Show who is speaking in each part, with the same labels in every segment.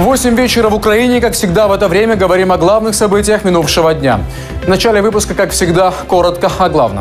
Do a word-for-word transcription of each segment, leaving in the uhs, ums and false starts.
Speaker 1: восемь вечера в Украине, как всегда в это время, говорим о главных событиях минувшего дня. В начале выпуска, как всегда, коротко о главном.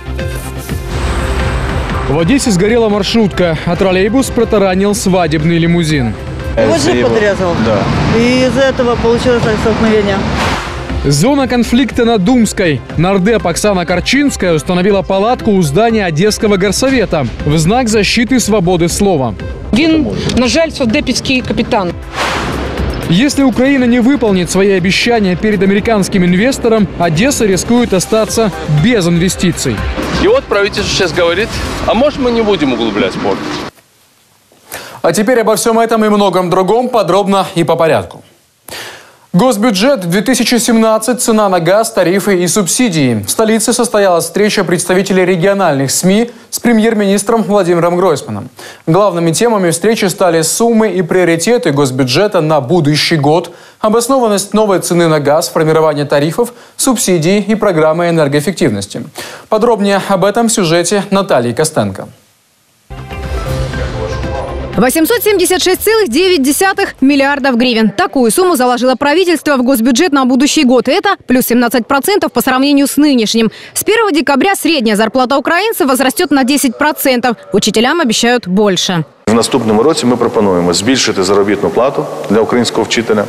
Speaker 1: В Одессе сгорела маршрутка, а троллейбус протаранил свадебный лимузин.
Speaker 2: Его джип подрезал. Да. И из-за этого получилось столкновение.
Speaker 1: Зона конфликта на Думской. Нардеп Оксана Корчинская установила палатку у здания Одесского горсовета в знак защиты свободы слова.
Speaker 3: Він, на жаль, совдепівський капитан.
Speaker 1: Если Украина не выполнит свои обещания перед американским инвестором, Одесса рискует остаться без инвестиций.
Speaker 4: И вот правительство сейчас говорит, а может мы не будем углублять порт.
Speaker 1: А теперь обо всем этом и многом другом подробно и по порядку. Госбюджет две тысячи семнадцать, цена на газ, тарифы и субсидии. В столице состоялась встреча представителей региональных СМИ с премьер-министром Владимиром Гройсманом. Главными темами встречи стали суммы и приоритеты госбюджета на будущий год, обоснованность новой цены на газ, формирование тарифов, субсидии и программы энергоэффективности. Подробнее об этом в сюжете Натальи Костенко.
Speaker 5: восемьсот семьдесят шесть целых девять десятых миллиардов гривен. Такую сумму заложило правительство в госбюджет на будущий год. Это плюс семнадцать процентов по сравнению с нынешним. С первого декабря средняя зарплата украинцев возрастет на десять процентов. Учителям обещают больше.
Speaker 6: В наступному році ми пропонуємо збільшити заробітну плату для українського вчителя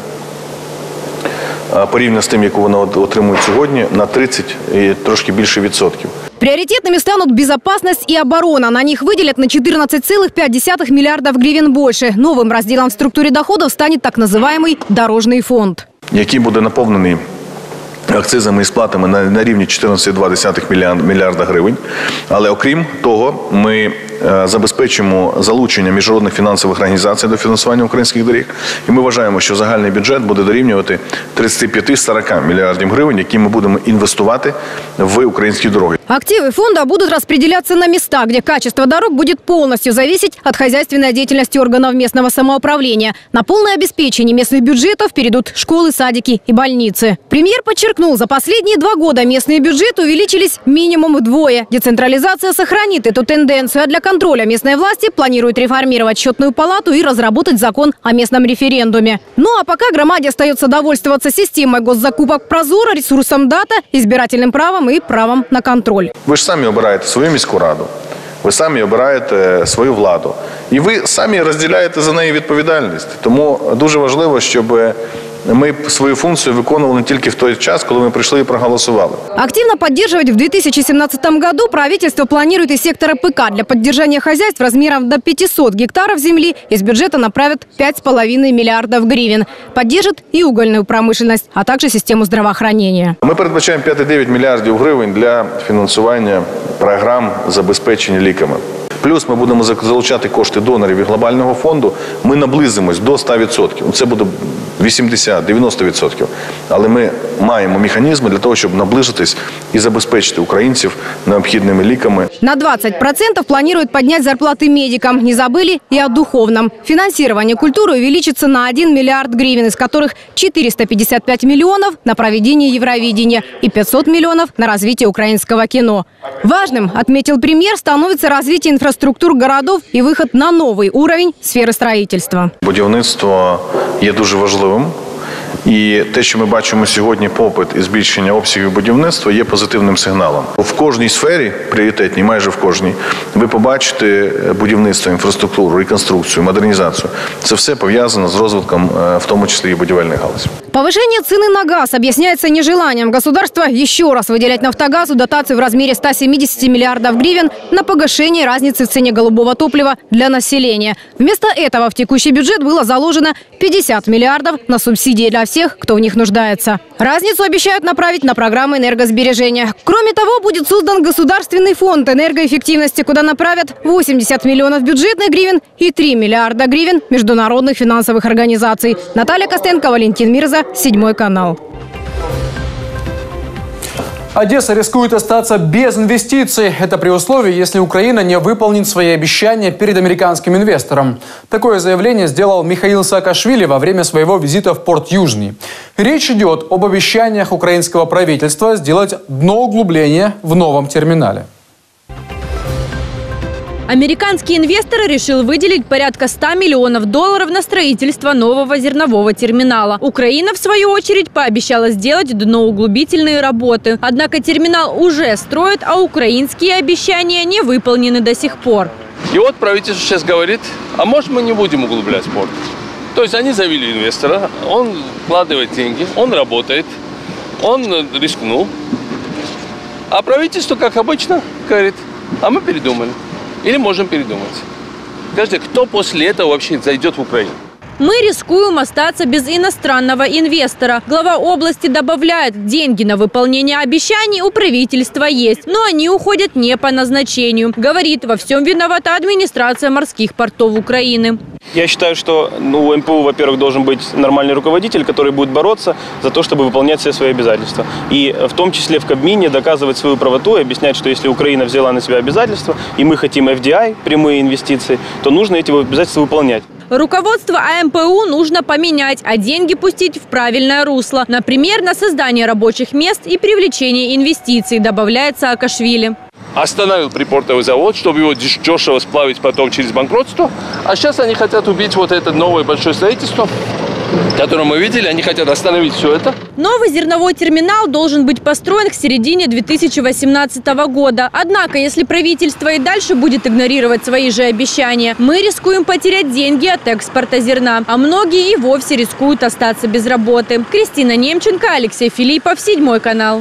Speaker 6: порівняно з тим, яку вони отримують сьогодні, на тридцать і трошки більше відсотків.
Speaker 5: Приоритетными станут безопасность и оборона. На них выделят на четырнадцать целых пять десятых миллиардов гривен больше. Новым разделом в структуре доходов станет так называемый дорожный фонд.
Speaker 6: Який буде наповнений акцизами і сплатами на, на рівні чотирнадцять цілих два десятих мільярда гривень. Але окрім того, ми е, забезпечимо залучення міжнародних фінансових організацій до фінансування українських доріг. І ми вважаємо, що загальний бюджет буде дорівнювати тридцять п'ять - сорок мільярдів гривень, які ми будемо інвестувати в українські дороги.
Speaker 5: Активы фонда будут распределяться на места, где качество дорог будет полностью зависеть от хозяйственной деятельности органов местного самоуправления. На полное обеспечение местных бюджетов перейдут школы, садики и больницы. Премьер подчеркнул, за последние два года местные бюджеты увеличились минимум вдвое. Децентрализация сохранит эту тенденцию, а для контроля местной власти планирует реформировать счетную палату и разработать закон о местном референдуме. Ну а пока громаде остается довольствоваться системой госзакупок Прозоро, ресурсом дата, избирательным правом и правом на контроль.
Speaker 6: Ви ж самі обираєте свою міську раду, ви самі обираєте свою владу. І ви самі розділяєте за неї відповідальність. Тому дуже важливо, щоб мы свою функцию виконували не только в тот час, когда мы пришли и проголосовали.
Speaker 5: Активно поддерживать в две тысячи семнадцатом году правительство планирует из сектора ПК. Для поддержания хозяйств размером до пятисот гектаров земли из бюджета направят пять с половиной миллиардов гривен. Поддержит и угольную промышленность, а также систему здравоохранения.
Speaker 6: Мы передбачаємо п'ять цілих дев'ять мільярдів гривень для фінансування програм забезпечення ліками. Плюс ми будемо залучати кошти донорів і глобального фонду. Ми наблизимось до ста відсотків. Це буде вісімдесят - дев'яносто відсотків. Але ми маємо механізми для того, щоб наближитись і забезпечити українців необхідними ліками.
Speaker 5: На двадцать процентов планируют поднять зарплаты медикам. Не забыли и о духовном. Финансирование культуры увеличится на один миллиард гривен, из которых четыреста пятьдесят пять миллионов на проведение Евровидения и пятьсот миллионов на развитие украинского кино. Важным, отметил премьер, становится развитие инфраструктур городов и выход на новый уровень сферы строительства.
Speaker 6: Будівництво є дуже важливим. І те, що ми бачимо сьогодні, попит і збільшення обсягів будівництва, є позитивним сигналом. В кожній сфері, пріоритетній, майже в кожній, ви побачите будівництво, інфраструктуру, реконструкцію, модернізацію. Це все пов'язано з розвитком, в тому числі і будівельних галузей.
Speaker 5: Повышение цены на газ объясняется нежеланием государства еще раз выделять «Нафтогазу» дотацию в размере ста семидесяти миллиардов гривен на погашение разницы в цене голубого топлива для населения. Вместо этого в текущий бюджет было заложено пятьдесят миллиардов на субсидии для всех, кто в них нуждается. Разницу обещают направить на программы энергосбережения. Кроме того, будет создан государственный фонд энергоэффективности, куда направят восемьдесят миллионов бюджетных гривен и три миллиарда гривен международных финансовых организаций. Наталья Костенко, Валентин Мирза, седьмой канал.
Speaker 1: Одесса рискует остаться без инвестиций. Это при условии, если Украина не выполнит свои обещания перед американским инвестором. Такое заявление сделал Михаил Саакашвили во время своего визита в порт Южный. Речь идет об обещаниях украинского правительства сделать дно углубления в новом терминале.
Speaker 5: Американский инвестор решил выделить порядка ста миллионов долларов на строительство нового зернового терминала. Украина, в свою очередь, пообещала сделать дноуглубительные работы. Однако терминал уже строят, а украинские обещания не выполнены до сих пор.
Speaker 4: И вот правительство сейчас говорит, а может мы не будем углублять порт. То есть они завели инвестора, он вкладывает деньги, он работает, он рискнул. А правительство, как обычно, говорит, а мы передумали. Или можем передумать. Скажите, кто после этого вообще зайдет в Украину?
Speaker 5: Мы рискуем остаться без иностранного инвестора. Глава области добавляет, деньги на выполнение обещаний у правительства есть, но они уходят не по назначению. Говорит, во всем виновата администрация морских портов Украины.
Speaker 7: Я считаю, что ну, у эм пэ у, во-первых, должен быть нормальный руководитель, который будет бороться за то, чтобы выполнять все свои обязательства. И в том числе в Кабмине доказывать свою правоту и объяснять, что если Украина взяла на себя обязательства, и мы хотим эф ди ай, прямые инвестиции, то нужно эти обязательства выполнять.
Speaker 5: Руководство а эм пэ у нужно поменять, а деньги пустить в правильное русло. Например, на создание рабочих мест и привлечение инвестиций, добавляет Саакашвили.
Speaker 4: Остановил припортовый завод, чтобы его дешево сплавить потом через банкротство. А сейчас они хотят убить вот это новое большое строительство, которое мы видели. Они хотят остановить все это.
Speaker 5: Новый зерновой терминал должен быть построен к середине две тысячи восемнадцатого года. Однако, если правительство и дальше будет игнорировать свои же обещания, мы рискуем потерять деньги от экспорта зерна. А многие и вовсе рискуют остаться без работы. Кристина Немченко, Алексей Филиппов, Седьмой канал.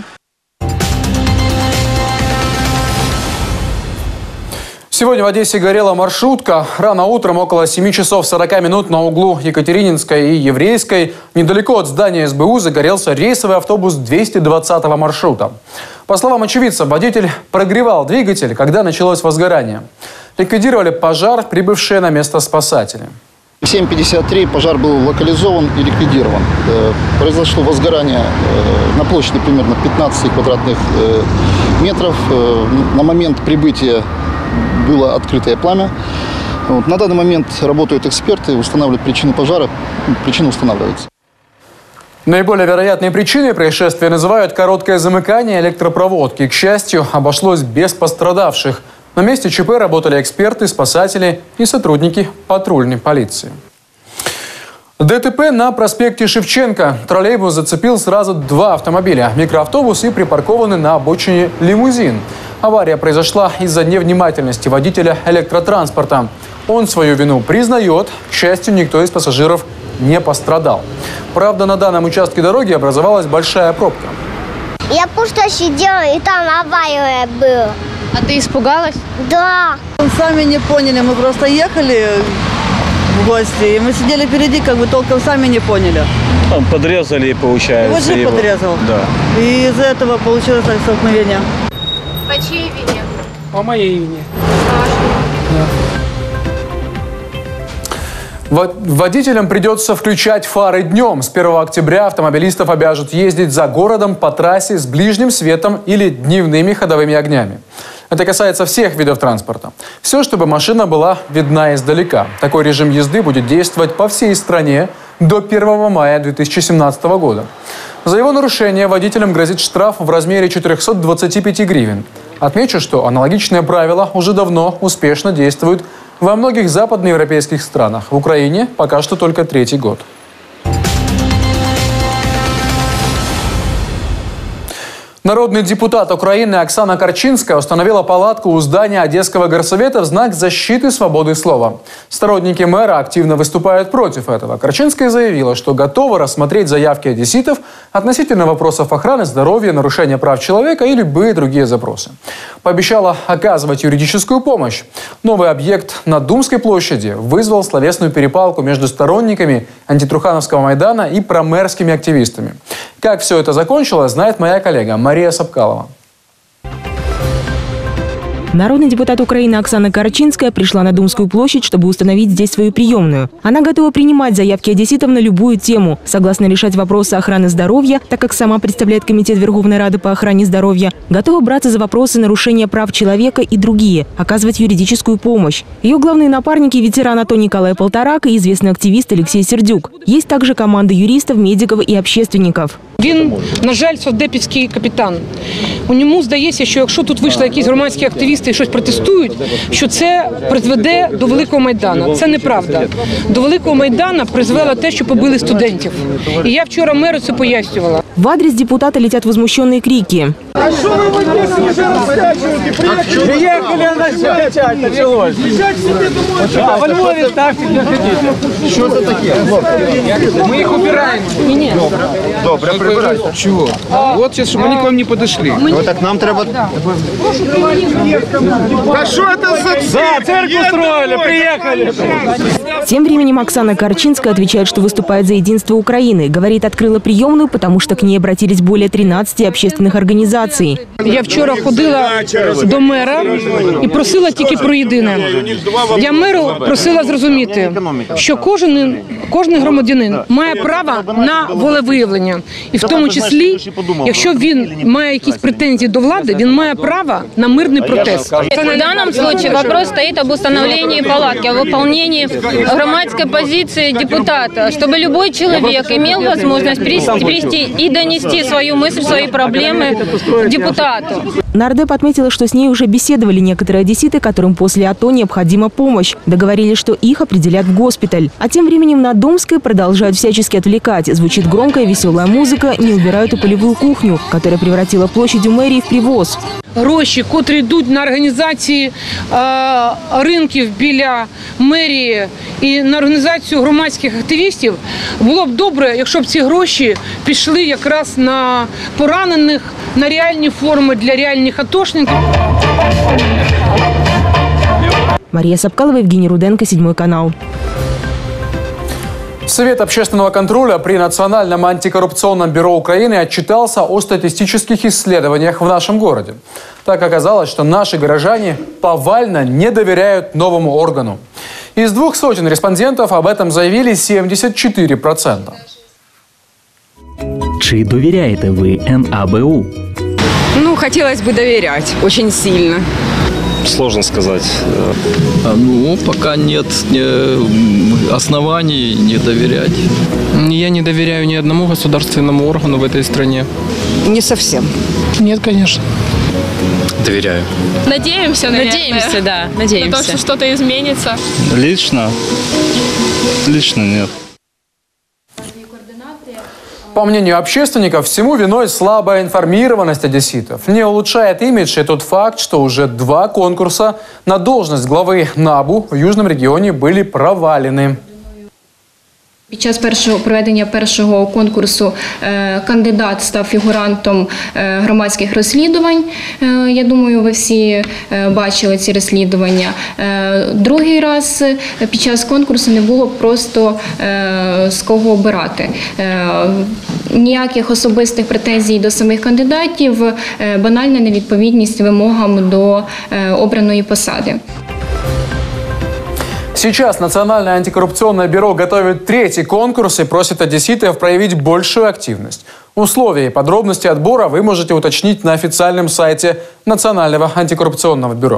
Speaker 1: Сегодня в Одессе горела маршрутка. Рано утром, около семи часов сорока минут, на углу Екатерининской и Еврейской, недалеко от здания эс бэ у, загорелся рейсовый автобус двести двадцатого маршрута. По словам очевидцев, водитель прогревал двигатель, когда началось возгорание. Ликвидировали пожар прибывшие на место спасатели.
Speaker 8: В семь пятьдесят три пожар был локализован и ликвидирован. Произошло возгорание на площади примерно пятнадцати квадратных метров. На момент прибытия было открытое пламя. Вот. На данный момент работают эксперты, устанавливают причину пожара. Причина устанавливается.
Speaker 1: Наиболее вероятные причины происшествия называют короткое замыкание электропроводки. К счастью, обошлось без пострадавших. На месте ЧП работали эксперты, спасатели и сотрудники патрульной полиции. дэ тэ пэ на проспекте Шевченко. Троллейбус зацепил сразу два автомобиля. Микроавтобус и припаркованный на обочине лимузин. Авария произошла из-за невнимательности водителя электротранспорта. Он свою вину признает. К счастью, никто из пассажиров не пострадал. Правда, на данном участке дороги образовалась большая пробка.
Speaker 9: Я просто сидела, и там авария была.
Speaker 5: А ты испугалась?
Speaker 9: Да.
Speaker 2: Мы сами не поняли, мы просто ехали в гости, и мы сидели впереди, как бы толком сами не поняли.
Speaker 7: Там подрезали, получается.
Speaker 2: Его же
Speaker 7: его.
Speaker 2: подрезал.
Speaker 7: Да.
Speaker 2: И из-за этого получилось так столкновение.
Speaker 5: По чьей вине?
Speaker 3: По моей вине.
Speaker 1: Водителям придется включать фары днем. С первого октября автомобилистов обяжут ездить за городом по трассе с ближним светом или дневными ходовыми огнями. Это касается всех видов транспорта. Все, чтобы машина была видна издалека. Такой режим езды будет действовать по всей стране до первого мая две тысячи семнадцатого года. За его нарушение водителям грозит штраф в размере четырёхсот двадцати пяти гривен. Отмечу, что аналогичные правила уже давно успешно действуют во многих западноевропейских странах. В Украине пока что только третий год. Народный депутат Украины Оксана Корчинская установила палатку у здания Одесского горсовета в знак защиты свободы слова. Сторонники мэра активно выступают против этого. Корчинская заявила, что готова рассмотреть заявки одесситов относительно вопросов охраны здоровья, нарушения прав человека и любые другие запросы. Пообещала оказывать юридическую помощь. Новый объект на Думской площади вызвал словесную перепалку между сторонниками антитрухановского Майдана и промэрскими активистами. Как все это закончилось, знает моя коллега Мария Сапкалова.
Speaker 10: Народный депутат Украины Оксана Корчинская пришла на Думскую площадь, чтобы установить здесь свою приемную. Она готова принимать заявки одесситов на любую тему, согласна решать вопросы охраны здоровья, так как сама представляет Комитет Верховной Рады по охране здоровья, готова браться за вопросы нарушения прав человека и другие, оказывать юридическую помощь. Ее главные напарники – ветеран АТО Николай Полторак и известный активист Алексей Сердюк. Есть также команда юристов, медиков и общественників.
Speaker 3: Він, на жаль, совдепівський капітан. У ньому, здається, що якщо тут вийшли якісь громадські активісти активісти щось протестують, що це призведе до Великого Майдану. Це неправда. До Великого Майдану призвело те, що побили студентів. І я вчора меру це пояснювала.
Speaker 10: В адрес депутата летят возмущенные крики.
Speaker 11: А что вы вот здесь уже раскачиваете? Приехали, приехали она кричать началось. Кричать себе домой. Да, во Львове ставьте, где хотите. Что это такие? Мы их убираем. Нет.
Speaker 12: Добре, прибирайте. Чего? Вот сейчас, чтобы они к вам не подошли.
Speaker 11: Ну так нам треба... Да что это за... Да, цирк устроили, приехали.
Speaker 10: Тем временем Оксана Корчинская отвечает, что выступает за единство Украины. Говорит, открыла приемную, потому что к ней обратились более тринадцати общественных организаций.
Speaker 3: Я вчора ходила до мера і просила тільки про єдине. Я меру просила зрозуміти, що кожен, кожен громадянин має право на волевиявлення. І в тому числі, якщо він має якісь претензії до влади, він має право на мирний протест.
Speaker 13: В данном случае вопрос стоит об установлении палатки, о выполнении громадской позиции депутата, чтобы любой человек имел возможность прийти и донести свою мысль, свои проблемы депутату.
Speaker 10: Нардеп отметила, что с ней уже беседовали некоторые одесситы, которым после АТО необходима помощь. Договорились, что их определят в госпиталь. А тем временем на Домской продолжают всячески отвлекать. Звучит громкая веселая музыка, не убирают и полевую кухню, которая превратила площадь у мэрии в привоз.
Speaker 3: Гроші, котрі йдуть на організації е, ринків біля мерії і на організацію громадських активістів, було б добре, якщо б ці гроші пішли якраз на поранених, на реальні форми для реальних атошників.
Speaker 10: Мария Сапкалова, Евгений Руденко, Седьмой канал.
Speaker 1: Совет общественного контроля при Национальном антикоррупционном бюро Украины отчитался о статистических исследованиях в нашем городе. Так оказалось, что наши горожане повально не доверяют новому органу. Из двух сотен респондентов об этом заявили семьдесят четыре процента.
Speaker 14: Чи доверяете вы эн а бэ у?
Speaker 15: Ну, хотелось бы доверять очень сильно.
Speaker 16: Сложно сказать. Ну, пока нет оснований не доверять.
Speaker 17: Я не доверяю ни одному государственному органу в этой стране.
Speaker 15: Не совсем.
Speaker 17: Нет, конечно.
Speaker 16: Доверяю.
Speaker 18: Надеемся, наверное.
Speaker 19: Надеемся, да, надеемся.
Speaker 18: На то, что что-то изменится.
Speaker 16: Лично? Лично нет.
Speaker 1: По мнению общественников, всему виной слабая информированность одесситов. Не улучшает имидж и тот факт, что уже два конкурса на должность главы НАБУ в Южном регионе были провалены.
Speaker 20: Під час першого проведення першого конкурсу е, кандидат став фігурантом е, громадських розслідувань. Е, я думаю, ви всі е, бачили ці розслідування. Е, другий раз е, під час конкурсу не було просто е, з кого обирати. Е, ніяких особистих претензій до самих кандидатів, е, банальна невідповідність вимогам до е, обраної посади.
Speaker 1: Сейчас Национальное антикоррупционное бюро готовит третий конкурс и просит одесситов проявить большую активность. Условия и подробности отбора вы можете уточнить на официальном сайте Национального антикоррупционного бюро.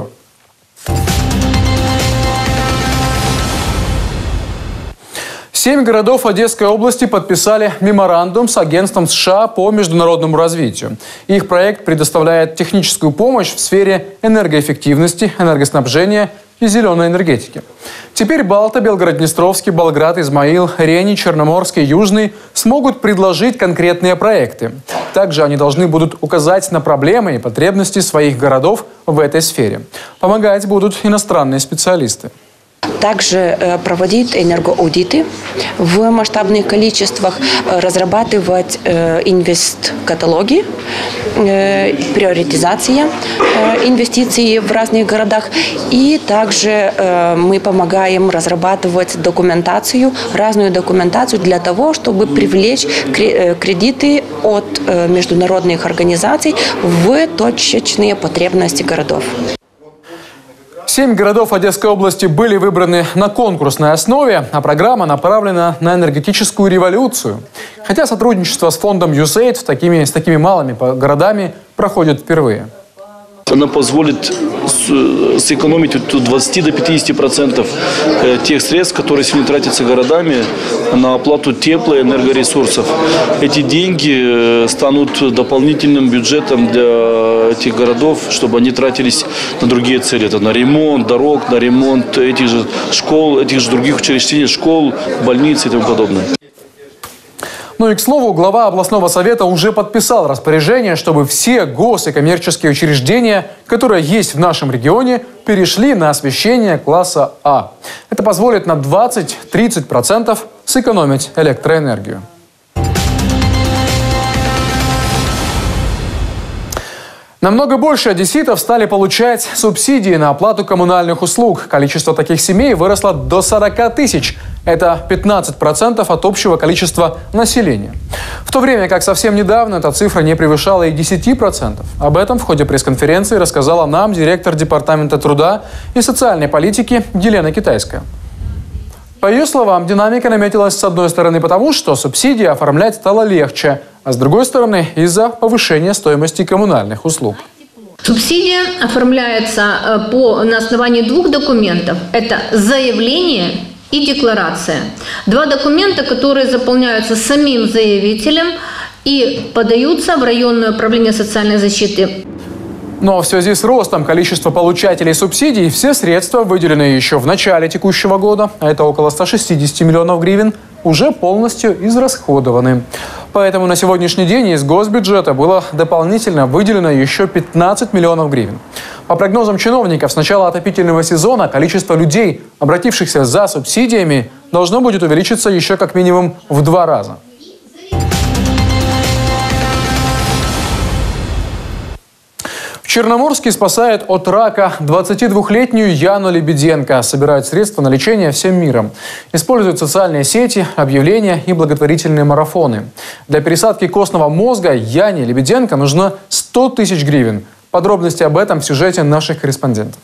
Speaker 1: Семь городов Одесской области подписали меморандум с агентством США по международному развитию. Их проект предоставляет техническую помощь в сфере энергоэффективности, энергоснабжения и зеленой энергетики. Теперь Балта, Белгород-Днестровский, Болград, Измаил, Рени, Черноморский, Южный смогут предложить конкретные проекты. Также они должны будут указать на проблемы и потребности своих городов в этой сфере. Помогать будут иностранные специалисты.
Speaker 21: Также проводить энергоаудиты в масштабных количествах, разрабатывать инвест-каталоги, приоритизация инвестиций в разных городах. И также мы помогаем разрабатывать документацию, разную документацию для того, чтобы привлечь кредиты от международных организаций в точечные потребности городов.
Speaker 1: Семь городов Одесской области были выбраны на конкурсной основе, а программа направлена на энергетическую революцию. Хотя сотрудничество с фондом ю эс эй ай ди такими, с такими малыми городами проходит впервые.
Speaker 22: Она позволит
Speaker 19: сэкономить от двадцати до пятидесяти процентов тех средств, которые сегодня тратятся городами на оплату тепла и энергоресурсов. Эти деньги станут дополнительным бюджетом для этих городов, чтобы они тратились на другие цели. Это на ремонт дорог, на ремонт этих же школ, этих же других учреждений, школ, больниц и тому подобное.
Speaker 1: Ну и, к слову, глава областного совета уже подписал распоряжение, чтобы все гос- и коммерческие учреждения, которые есть в нашем регионе, перешли на освещение класса А. Это позволит на двадцать-тридцать процентов сэкономить электроэнергию. Намного больше одесситов стали получать субсидии на оплату коммунальных услуг. Количество таких семей выросло до сорока тысяч. Это пятнадцать процентов от общего количества населения. В то время как совсем недавно эта цифра не превышала и десяти процентов. Об этом в ходе пресс-конференции рассказала нам директор Департамента труда и социальной политики Елена Китайская. По ее словам, динамика наметилась с одной стороны потому, что субсидии оформлять стало легче, а с другой стороны из-за повышения стоимости коммунальных услуг.
Speaker 22: Субсидия оформляется по, на основании двух документов. Это заявление и декларация. Два документа, которые заполняются самим заявителем и подаются в районное управление социальной защиты.
Speaker 1: Но в связи с ростом количества получателей субсидий все средства, выделенные еще в начале текущего года, а это около ста шестидесяти миллионов гривен, уже полностью израсходованы. Поэтому на сегодняшний день из госбюджета было дополнительно выделено еще пятнадцать миллионов гривен. По прогнозам чиновников, с начала отопительного сезона количество людей, обратившихся за субсидиями, должно будет увеличиться еще как минимум в два раза. В Черноморске спасает от рака двадцатидвухлетнюю Яну Лебеденко. Собирают средства на лечение всем миром. Используют социальные сети, объявления и благотворительные марафоны. Для пересадки костного мозга Яне Лебеденко нужно сто тысяч гривен. Подробности об этом в сюжете наших корреспондентов.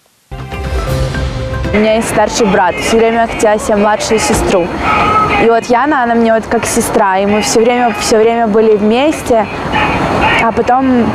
Speaker 23: У меня есть старший брат, все время хотела себе младшую сестру. И вот Яна, она мне вот как сестра, и мы все время, все время были вместе, а потом...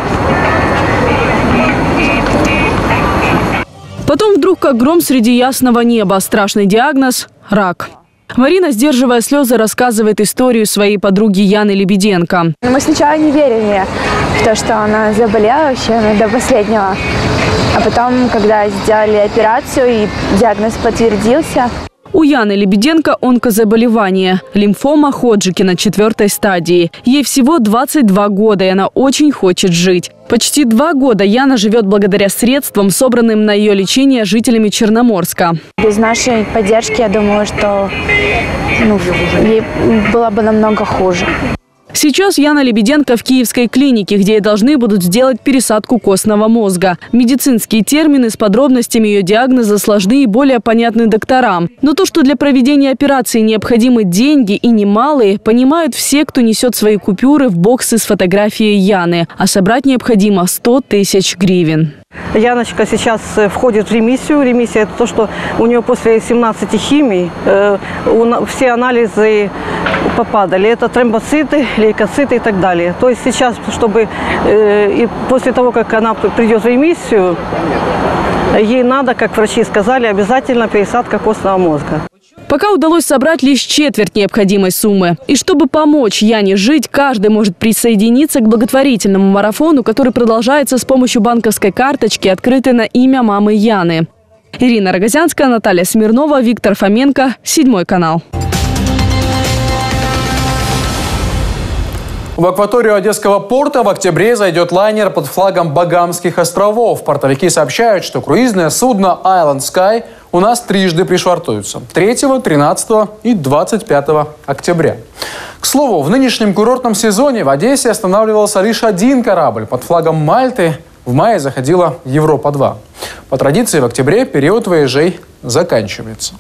Speaker 24: Потом вдруг, как гром среди ясного неба, страшный диагноз – рак. Марина, сдерживая слезы, рассказывает историю своей подруги Яны Лебеденко.
Speaker 23: Мы сначала не верили в то, что она заболела вообще до последнего. А потом, когда сделали операцию и диагноз подтвердился.
Speaker 24: У Яны Лебеденко онкозаболевание – лимфома Ходжкина четвертой стадии. Ей всего двадцать два года, и она очень хочет жить. Почти два года Яна живет благодаря средствам, собранным на ее лечение жителями Черноморска.
Speaker 23: Без нашей поддержки, я думаю, что ну, ей было бы намного хуже.
Speaker 24: Сейчас Яна Лебеденко в киевской клинике, где ей должны будут сделать пересадку костного мозга. Медицинские термины с подробностями ее диагноза сложны и более понятны докторам. Но то, что для проведения операции необходимы деньги и немалые, понимают все, кто несет свои купюры в боксы с фотографией Яны. А собрать необходимо сто тысяч гривен.
Speaker 25: Яночка сейчас входит в ремиссию. Ремиссия – это то, что у нее после семнадцати химий э, все анализы попадали. Это тромбоциты, лейкоциты и так далее. То есть сейчас, чтобы э, и после того, как она придет в ремиссию, ей надо, как врачи сказали, обязательно пересадка костного мозга.
Speaker 24: Пока удалось собрать лишь четверть необходимой суммы. И чтобы помочь Яне жить, каждый может присоединиться к благотворительному марафону, который продолжается с помощью банковской карточки, открытой на имя мамы Яны. Ирина Рогозянская, Наталья Смирнова, Виктор Фоменко, Седьмой канал.
Speaker 1: В акваторию Одесского порта в октябре зайдет лайнер под флагом Багамских островов. Портовики сообщают, что круизное судно Island Sky у нас трижды пришвартуются – третьего, тринадцатого и двадцать пятого октября. К слову, в нынешнем курортном сезоне в Одессе останавливался лишь один корабль под флагом Мальты. В мае заходила Европа-два. По традиции в октябре период вояжей заканчивается.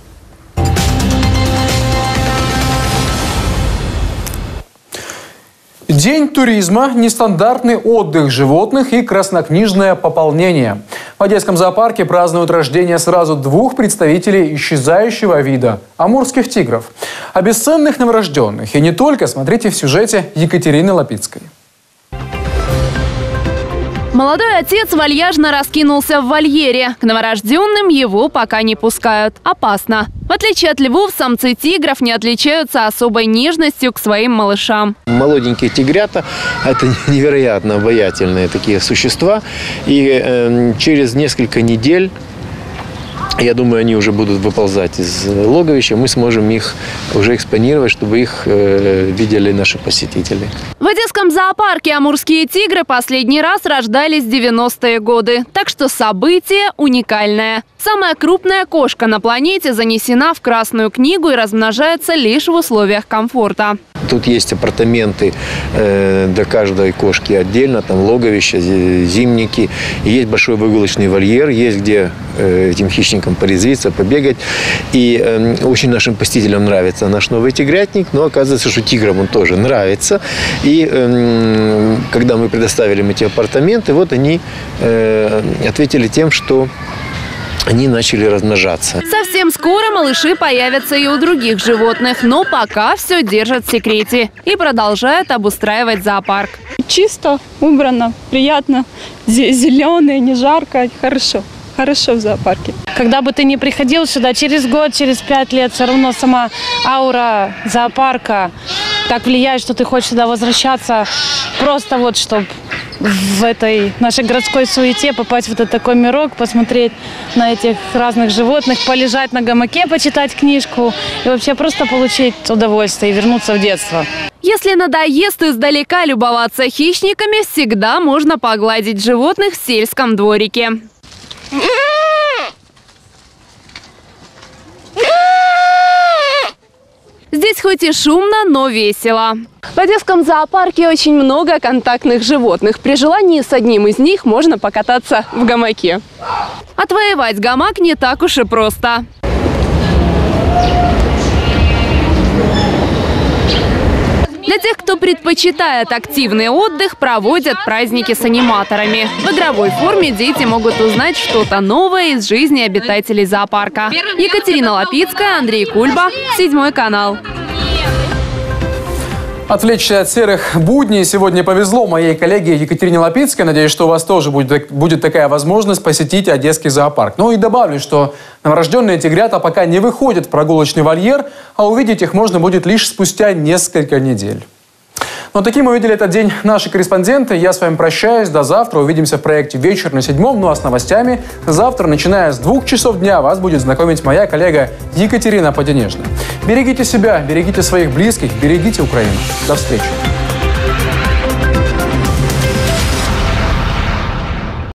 Speaker 1: День туризма, нестандартный отдых животных и краснокнижное пополнение. В Одесском зоопарке празднуют рождение сразу двух представителей исчезающего вида – амурских тигров. О бесценных новорожденных и не только смотрите в сюжете Екатерины Лапицкой.
Speaker 4: Молодой отец вальяжно раскинулся в вольере. К новорожденным его пока не пускают. Опасно. В отличие от львов, самцы тигров не отличаются особой нежностью к своим малышам.
Speaker 6: Молоденькие тигрята – это невероятно обаятельные такие существа. И э, через несколько недель, я думаю, они уже будут выползать из логовища, мы сможем их уже экспонировать, чтобы их э, видели наши посетители.
Speaker 4: В Одесском зоопарке амурские тигры последний раз рождались в девяностые годы. Так что событие уникальное. Самая крупная кошка на планете занесена в Красную книгу и размножается лишь в условиях комфорта.
Speaker 6: Тут есть апартаменты э, для каждой кошки отдельно, там логовища, зимники. И есть большой выгулочный вольер, есть где э, этим хищникам порезвиться, побегать. И э, очень нашим посетителям нравится наш новый тигрятник, но оказывается, что тиграм он тоже нравится. И э, когда мы предоставили им эти апартаменты, вот они э, ответили тем, что они начали размножаться.
Speaker 4: Совсем скоро малыши появятся и у других животных, но пока все держат в секрете и продолжают обустраивать зоопарк.
Speaker 7: Чисто, убрано, приятно, зеленое, не жарко, хорошо. Хорошо в зоопарке.
Speaker 3: Когда бы ты ни приходил сюда, через год, через пять лет, все равно сама аура зоопарка так влияет, что ты хочешь сюда возвращаться. Просто вот, чтобы в этой нашей городской суете попасть в этот такой мирок, посмотреть на этих разных животных, полежать на гамаке, почитать книжку и вообще просто получить удовольствие и вернуться в детство.
Speaker 4: Если надоест издалека любоваться хищниками, всегда можно погладить животных в сельском дворике. Здесь хоть и шумно, но весело. В Одесском зоопарке очень много контактных животных. При желании с одним из них можно покататься в гамаке. Отвоевать гамак не так уж и просто. Для тех, кто предпочитает активный отдых, проводят праздники с аниматорами. В игровой форме дети могут узнать что-то новое из жизни обитателей зоопарка. Екатерина Лапицкая, Андрей Кульба, Седьмой канал.
Speaker 1: Отвлечься от серых будней сегодня повезло моей коллеге Екатерине Лапицкой. Надеюсь, что у вас тоже будет, будет такая возможность посетить Одесский зоопарк. Ну и добавлю, что новорожденные тигрята пока не выходят в прогулочный вольер, а увидеть их можно будет лишь спустя несколько недель. Но таким увидели этот день наши корреспонденты. Я с вами прощаюсь. До завтра. Увидимся в проекте «Вечер на седьмом». Ну а с новостями завтра, начиная с двух часов дня, вас будет знакомить моя коллега Екатерина Поденежная. Берегите себя, берегите своих близких, берегите Украину. До встречи.